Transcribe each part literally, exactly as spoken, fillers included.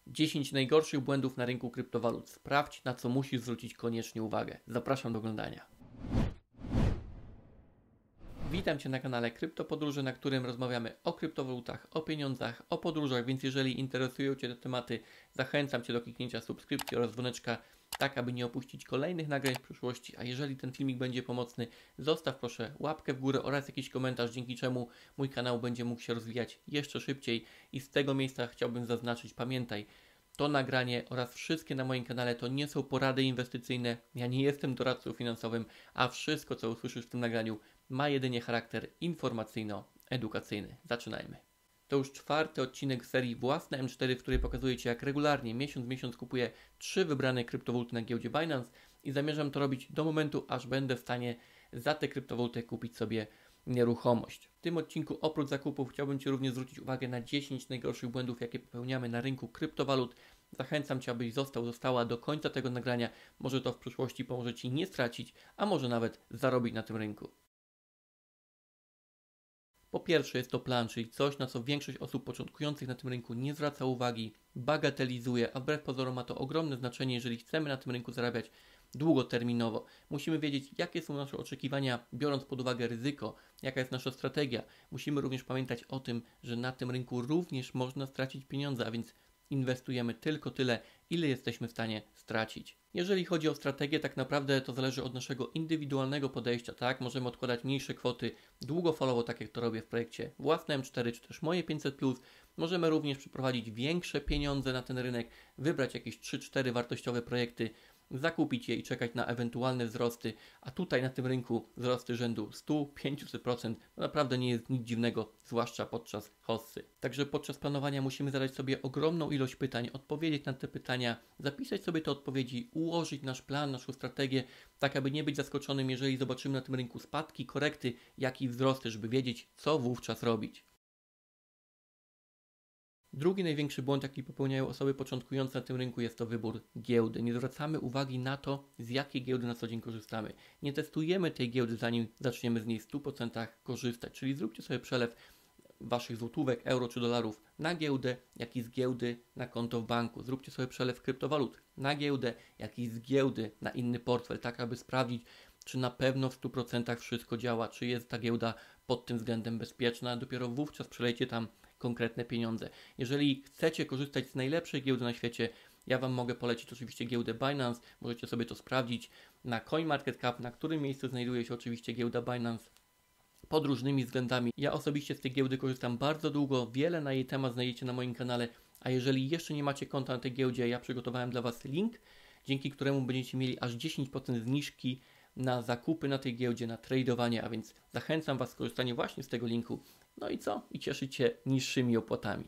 dziesięć najgorszych błędów na rynku kryptowalut. Sprawdź, na co musisz zwrócić koniecznie uwagę. Zapraszam do oglądania. Witam Cię na kanale Kryptopodróże, na którym rozmawiamy o kryptowalutach, o pieniądzach, o podróżach, więc jeżeli interesują Cię te tematy, zachęcam Cię do kliknięcia subskrypcji oraz dzwoneczka, tak aby nie opuścić kolejnych nagrań w przyszłości. A jeżeli ten filmik będzie pomocny, zostaw proszę łapkę w górę oraz jakiś komentarz, dzięki czemu mój kanał będzie mógł się rozwijać jeszcze szybciej. I z tego miejsca chciałbym zaznaczyć, pamiętaj, to nagranie oraz wszystkie na moim kanale to nie są porady inwestycyjne, ja nie jestem doradcą finansowym, a wszystko, co usłyszysz w tym nagraniu, ma jedynie charakter informacyjno-edukacyjny. Zaczynajmy. To już czwarty odcinek serii Własne M cztery, w której pokazuję Ci, jak regularnie, miesiąc w miesiąc kupuję trzy wybrane kryptowaluty na giełdzie Binance i zamierzam to robić do momentu, aż będę w stanie za te kryptowaluty kupić sobie nieruchomość. W tym odcinku oprócz zakupów chciałbym Ci również zwrócić uwagę na dziesięć najgorszych błędów, jakie popełniamy na rynku kryptowalut. Zachęcam Cię, abyś został, została do końca tego nagrania. Może to w przyszłości pomoże Ci nie stracić, a może nawet zarobić na tym rynku. Po pierwsze jest to plan, czyli coś, na co większość osób początkujących na tym rynku nie zwraca uwagi, bagatelizuje, a wbrew pozorom ma to ogromne znaczenie, jeżeli chcemy na tym rynku zarabiać długoterminowo. Musimy wiedzieć, jakie są nasze oczekiwania, biorąc pod uwagę ryzyko, jaka jest nasza strategia. Musimy również pamiętać o tym, że na tym rynku również można stracić pieniądze, a więc inwestujemy tylko tyle, ile jesteśmy w stanie stracić. Jeżeli chodzi o strategię, tak naprawdę to zależy od naszego indywidualnego podejścia, tak? Możemy odkładać mniejsze kwoty długofalowo, tak jak to robię w projekcie Własne M cztery, czy też moje pięćset plus. Możemy również przeprowadzić większe pieniądze na ten rynek, wybrać jakieś trzy cztery wartościowe projekty, zakupić je i czekać na ewentualne wzrosty, a tutaj na tym rynku wzrosty rzędu sto do pięciuset procent to naprawdę nie jest nic dziwnego, zwłaszcza podczas hossy. Także podczas planowania musimy zadać sobie ogromną ilość pytań, odpowiedzieć na te pytania, zapisać sobie te odpowiedzi, ułożyć nasz plan, naszą strategię, tak aby nie być zaskoczonym, jeżeli zobaczymy na tym rynku spadki, korekty, jak i wzrosty, żeby wiedzieć, co wówczas robić. Drugi największy błąd, jaki popełniają osoby początkujące na tym rynku, jest to wybór giełdy. Nie zwracamy uwagi na to, z jakiej giełdy na co dzień korzystamy. Nie testujemy tej giełdy, zanim zaczniemy z niej w stu procentach korzystać. Czyli zróbcie sobie przelew Waszych złotówek, euro czy dolarów na giełdę, jak i z giełdy na konto w banku. Zróbcie sobie przelew kryptowalut na giełdę, jak i z giełdy na inny portfel, tak aby sprawdzić, czy na pewno w stu procentach wszystko działa, czy jest ta giełda pod tym względem bezpieczna. Dopiero wówczas przelejcie tam konkretne pieniądze. Jeżeli chcecie korzystać z najlepszej giełdy na świecie, ja Wam mogę polecić oczywiście giełdę Binance, możecie sobie to sprawdzić na CoinMarketCap, na którym miejscu znajduje się oczywiście giełda Binance pod różnymi względami. Ja osobiście z tej giełdy korzystam bardzo długo, wiele na jej temat znajdziecie na moim kanale, a jeżeli jeszcze nie macie konta na tej giełdzie, ja przygotowałem dla Was link, dzięki któremu będziecie mieli aż dziesięć procent zniżki na zakupy na tej giełdzie, na tradowanie, a więc zachęcam Was do skorzystania właśnie z tego linku. No i co? I cieszyć się niższymi opłatami.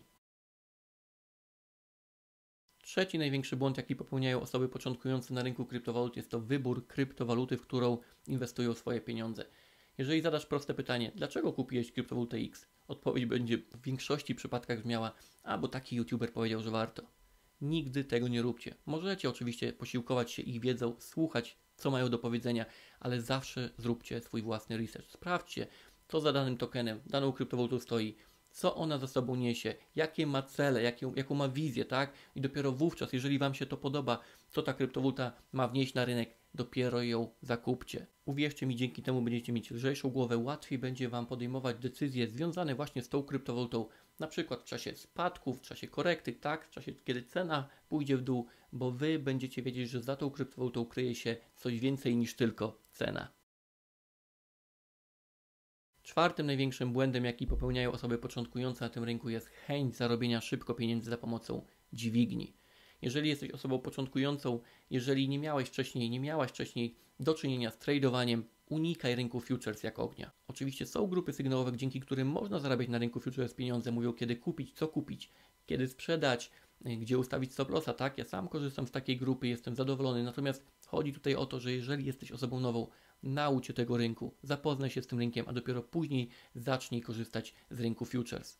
Trzeci największy błąd, jaki popełniają osoby początkujące na rynku kryptowalut, jest to wybór kryptowaluty, w którą inwestują swoje pieniądze. Jeżeli zadasz proste pytanie, dlaczego kupiłeś kryptowalutę X? Odpowiedź będzie w większości przypadkach brzmiała, a bo taki youtuber powiedział, że warto. Nigdy tego nie róbcie. Możecie oczywiście posiłkować się ich wiedzą, słuchać, co mają do powiedzenia, ale zawsze zróbcie swój własny research. Sprawdźcie, co za danym tokenem, daną kryptowalutą stoi, co ona za sobą niesie, jakie ma cele, jakie, jaką ma wizję, tak? I dopiero wówczas, jeżeli Wam się to podoba, co ta kryptowaluta ma wnieść na rynek, dopiero ją zakupcie. Uwierzcie mi, dzięki temu będziecie mieć lżejszą głowę, łatwiej będzie Wam podejmować decyzje związane właśnie z tą kryptowalutą, na przykład w czasie spadków, w czasie korekty, tak? W czasie, kiedy cena pójdzie w dół, bo Wy będziecie wiedzieć, że za tą kryptowalutą kryje się coś więcej niż tylko cena. Czwartym największym błędem, jaki popełniają osoby początkujące na tym rynku, jest chęć zarobienia szybko pieniędzy za pomocą dźwigni. Jeżeli jesteś osobą początkującą, jeżeli nie miałeś wcześniej, nie miałaś wcześniej do czynienia z tradowaniem, unikaj rynku futures jak ognia. Oczywiście są grupy sygnałowe, dzięki którym można zarabiać na rynku futures pieniądze, mówią kiedy kupić, co kupić, kiedy sprzedać, gdzie ustawić stop lossa, tak? Ja sam korzystam z takiej grupy, jestem zadowolony, natomiast chodzi tutaj o to, że jeżeli jesteś osobą nową, naucz się tego rynku, zapoznaj się z tym rynkiem, a dopiero później zacznij korzystać z rynku futures.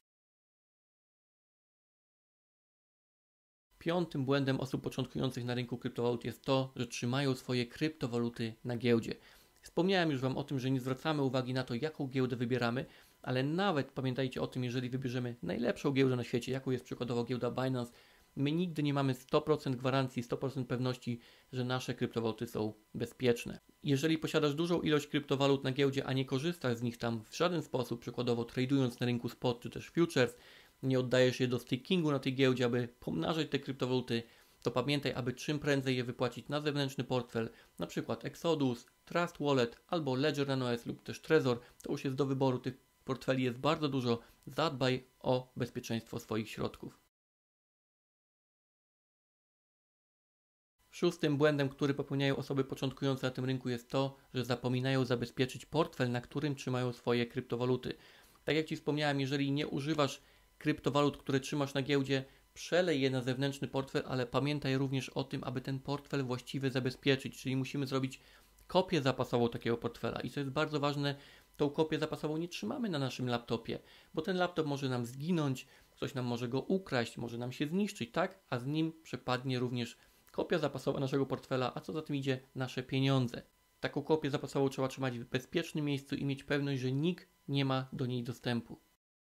Piątym błędem osób początkujących na rynku kryptowalut jest to, że trzymają swoje kryptowaluty na giełdzie. Wspomniałem już Wam o tym, że nie zwracamy uwagi na to, jaką giełdę wybieramy, ale nawet pamiętajcie o tym, jeżeli wybierzemy najlepszą giełdę na świecie, jaką jest przykładowo giełda Binance, My nigdy nie mamy sto procent gwarancji, sto procent pewności, że nasze kryptowaluty są bezpieczne. Jeżeli posiadasz dużą ilość kryptowalut na giełdzie, a nie korzystasz z nich tam w żaden sposób, przykładowo tradując na rynku spot czy też futures, nie oddajesz je do stakingu na tej giełdzie, aby pomnażać te kryptowaluty, to pamiętaj, aby czym prędzej je wypłacić na zewnętrzny portfel, na przykład Exodus, Trust Wallet albo Ledger Nano S lub też Trezor, to już jest do wyboru, tych portfeli jest bardzo dużo, zadbaj o bezpieczeństwo swoich środków. Szóstym błędem, który popełniają osoby początkujące na tym rynku jest to, że zapominają zabezpieczyć portfel, na którym trzymają swoje kryptowaluty. Tak jak Ci wspomniałem, jeżeli nie używasz kryptowalut, które trzymasz na giełdzie, przelej je na zewnętrzny portfel, ale pamiętaj również o tym, aby ten portfel właściwie zabezpieczyć, czyli musimy zrobić kopię zapasową takiego portfela i co jest bardzo ważne, tą kopię zapasową nie trzymamy na naszym laptopie, bo ten laptop może nam zginąć, ktoś nam może go ukraść, może nam się zniszczyć, tak? A z nim przepadnie również kopia zapasowa naszego portfela, a co za tym idzie, nasze pieniądze. Taką kopię zapasową trzeba trzymać w bezpiecznym miejscu i mieć pewność, że nikt nie ma do niej dostępu.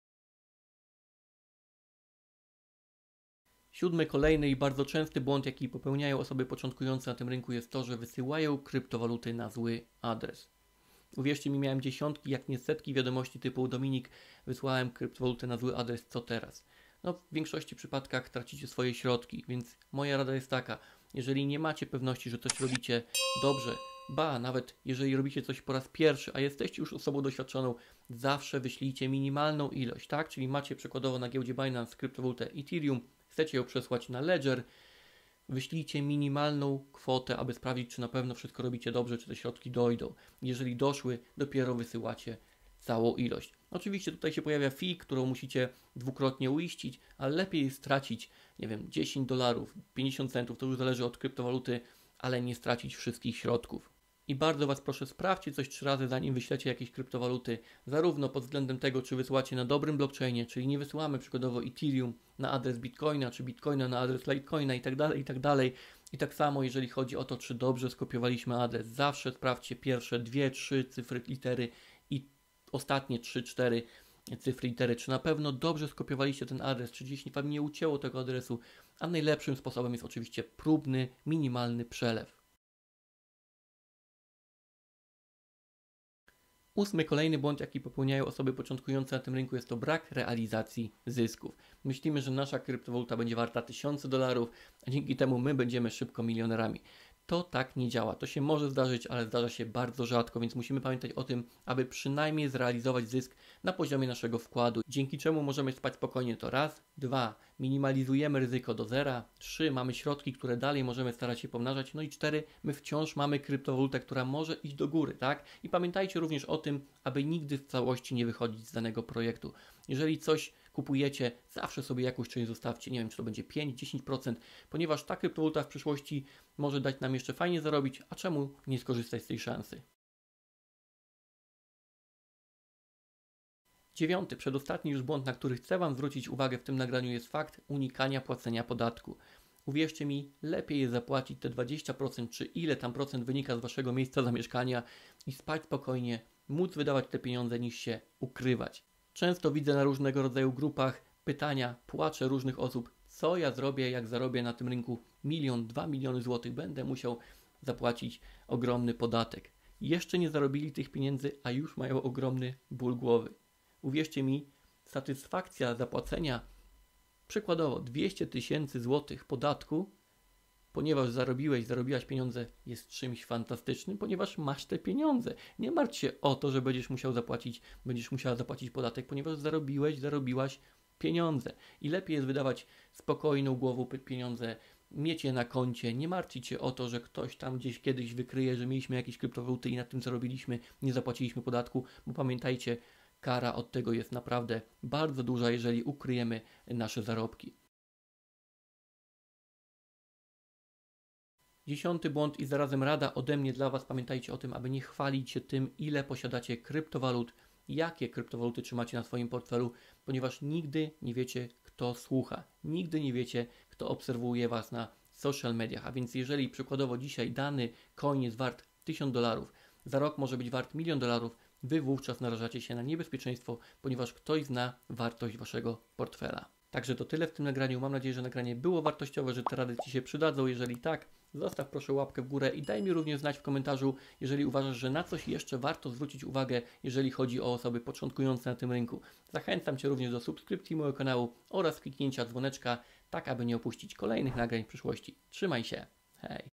Siódmy, kolejny i bardzo częsty błąd, jaki popełniają osoby początkujące na tym rynku, jest to, że wysyłają kryptowaluty na zły adres. Uwierzcie mi, miałem dziesiątki, jak nie setki wiadomości typu Dominik, wysłałem kryptowalutę na zły adres, co teraz? No w większości przypadkach tracicie swoje środki, więc moja rada jest taka, jeżeli nie macie pewności, że coś robicie dobrze, ba, nawet jeżeli robicie coś po raz pierwszy, a jesteście już osobą doświadczoną, zawsze wyślijcie minimalną ilość, tak? Czyli macie przykładowo na giełdzie Binance kryptowalutę Ethereum, chcecie ją przesłać na Ledger, wyślijcie minimalną kwotę, aby sprawdzić, czy na pewno wszystko robicie dobrze, czy te środki dojdą. Jeżeli doszły, dopiero wysyłacie całą ilość. Oczywiście tutaj się pojawia fee, którą musicie dwukrotnie uiścić, ale lepiej jest stracić, nie wiem, dziesięć dolarów, pięćdziesiąt centów, to już zależy od kryptowaluty, ale nie stracić wszystkich środków. I bardzo Was proszę, sprawdźcie coś trzy razy, zanim wyślecie jakieś kryptowaluty, zarówno pod względem tego, czy wysyłacie na dobrym blockchainie, czyli nie wysyłamy przykładowo Ethereum na adres Bitcoina, czy Bitcoina na adres Litecoina i tak dalej, i tak dalej. I tak samo, jeżeli chodzi o to, czy dobrze skopiowaliśmy adres, zawsze sprawdźcie pierwsze dwie, trzy cyfry litery i ostatnie trzy, cztery cyfry litery, czy na pewno dobrze skopiowaliście ten adres, czy gdzieś Wam nie ucięło tego adresu, a najlepszym sposobem jest oczywiście próbny, minimalny przelew. Ósmy, kolejny błąd, jaki popełniają osoby początkujące na tym rynku, jest to brak realizacji zysków. Myślimy, że nasza kryptowaluta będzie warta tysiące dolarów, a dzięki temu my będziemy szybko milionerami. To tak nie działa. To się może zdarzyć, ale zdarza się bardzo rzadko, więc musimy pamiętać o tym, aby przynajmniej zrealizować zysk na poziomie naszego wkładu, dzięki czemu możemy spać spokojnie. To raz, dwa, minimalizujemy ryzyko do zera, trzy, mamy środki, które dalej możemy starać się pomnażać, no i cztery, my wciąż mamy kryptowalutę, która może iść do góry, tak? I pamiętajcie również o tym, aby nigdy w całości nie wychodzić z danego projektu. Jeżeli coś kupujecie, zawsze sobie jakąś część zostawcie, nie wiem, czy to będzie pięć do dziesięciu procent, ponieważ ta kryptowaluta w przyszłości może dać nam jeszcze fajnie zarobić, a czemu nie skorzystać z tej szansy? Dziewiąty, przedostatni już błąd, na który chcę Wam zwrócić uwagę w tym nagraniu, jest fakt unikania płacenia podatku. Uwierzcie mi, lepiej jest zapłacić te dwadzieścia procent, czy ile tam procent wynika z Waszego miejsca zamieszkania i spać spokojnie, móc wydawać te pieniądze, niż się ukrywać. Często widzę na różnego rodzaju grupach pytania, płacze różnych osób, co ja zrobię, jak zarobię na tym rynku milion, dwa miliony złotych, będę musiał zapłacić ogromny podatek. Jeszcze nie zarobili tych pieniędzy, a już mają ogromny ból głowy. Uwierzcie mi, satysfakcja zapłacenia przykładowo dwieście tysięcy złotych podatku, ponieważ zarobiłeś, zarobiłaś pieniądze, jest czymś fantastycznym, ponieważ masz te pieniądze. Nie martw się o to, że będziesz musiał zapłacić, będziesz musiała zapłacić podatek, ponieważ zarobiłeś, zarobiłaś pieniądze. I lepiej jest wydawać spokojną głową pieniądze, mieć je na koncie, nie martwić się o to, że ktoś tam gdzieś kiedyś wykryje, że mieliśmy jakieś kryptowaluty i na tym zarobiliśmy, nie zapłaciliśmy podatku, bo pamiętajcie, kara od tego jest naprawdę bardzo duża, jeżeli ukryjemy nasze zarobki. Dziesiąty błąd i zarazem rada ode mnie dla Was. Pamiętajcie o tym, aby nie chwalić się tym, ile posiadacie kryptowalut, jakie kryptowaluty trzymacie na swoim portfelu, ponieważ nigdy nie wiecie, kto słucha. Nigdy nie wiecie, kto obserwuje Was na social mediach. A więc jeżeli przykładowo dzisiaj dany coin jest wart tysiąc dolarów, za rok może być wart milion dolarów, Wy wówczas narażacie się na niebezpieczeństwo, ponieważ ktoś zna wartość Waszego portfela. Także to tyle w tym nagraniu. Mam nadzieję, że nagranie było wartościowe, że te rady Ci się przydadzą. Jeżeli tak, zostaw proszę łapkę w górę i daj mi również znać w komentarzu, jeżeli uważasz, że na coś jeszcze warto zwrócić uwagę, jeżeli chodzi o osoby początkujące na tym rynku. Zachęcam Cię również do subskrypcji mojego kanału oraz kliknięcia dzwoneczka, tak aby nie opuścić kolejnych nagrań w przyszłości. Trzymaj się. Hej!